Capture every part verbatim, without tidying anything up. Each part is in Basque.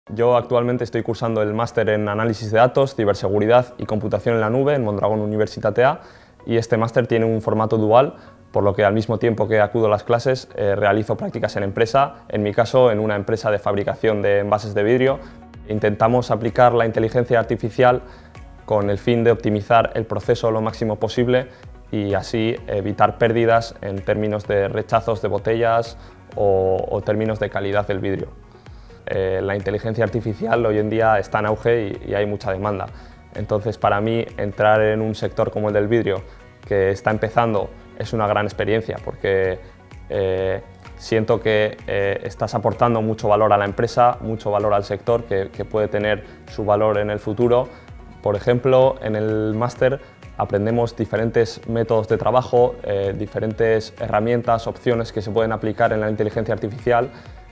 Yo actualmente estoy cursando el máster en Análisis de Datos, Ciberseguridad y Computación en la Nube en Mondragón Universitatea, y este máster tiene un formato dual, por lo que al mismo tiempo que acudo a las clases eh, realizo prácticas en empresa, en mi caso en una empresa de fabricación de envases de vidrio. Intentamos aplicar la inteligencia artificial con el fin de optimizar el proceso lo máximo posible y así evitar pérdidas en términos de rechazos de botellas o, o términos de calidad del vidrio. Eh, la inteligencia artificial hoy en día está en auge y, y hay mucha demanda. Entonces, para mí, entrar en un sector como el del vidrio, que está empezando, es una gran experiencia porque eh, siento que eh, estás aportando mucho valor a la empresa, mucho valor al sector, que, que puede tener su valor en el futuro. Por ejemplo, en el máster aprendemos diferentes métodos de trabajo, eh, diferentes herramientas, opciones que se pueden aplicar en la inteligencia artificial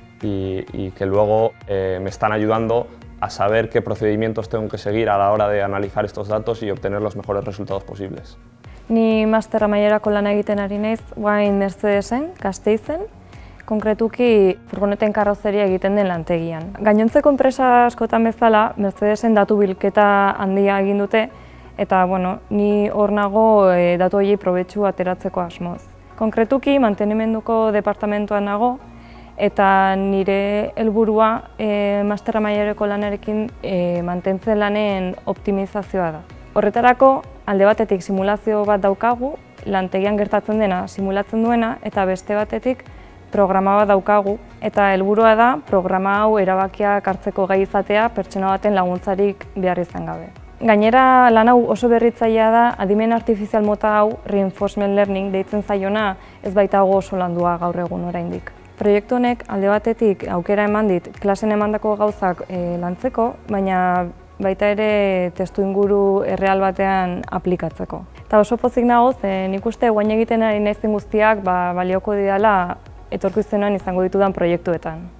y, y que luego eh, me están ayudando a saber qué procedimientos tengo que seguir a la hora de analizar estos datos y obtener los mejores resultados posibles. Ni master amaierako lan egiten ari naiz, orain Mercedesen, Gasteizen, konkretuki furgoneten karrozeria egiten den lantegian. Gainontzeko enpresa askotan bezala, Mercedesen datu bilketa handia egin dute, eta bueno, ni hor nago e, datu horiei probetxu ateratzeko asmoz. Konkretuki mantenimenduko departamentuan nago, eta nire helburua e, master amaierako lanarekin e, mantentzen lanen optimizazioa da. Horretarako, alde batetik simulazio bat daukagu, lantegian gertatzen dena simulatzen duena, eta beste batetik programa bat daukagu, eta helburua da programa hau erabakiak hartzeko gai izatea pertsona baten laguntzarik behar izan gabe. Gainera, lan hau oso berritzailea da, adimen artifizial mota hau reinforcement learning deitzen zaiona ez baitago oso landua gaur egun oraindik. Proiektu honek alde batetik aukera eman dit klasen emandako gauzak e, lantzeko, baina baita ere testu inguru erreal batean aplikatzeko. Eta oso pozik nago, ze nik uste guain egiten ari naizen guztiak ba, balioko didala etorkizunean izango ditudan proiektuetan.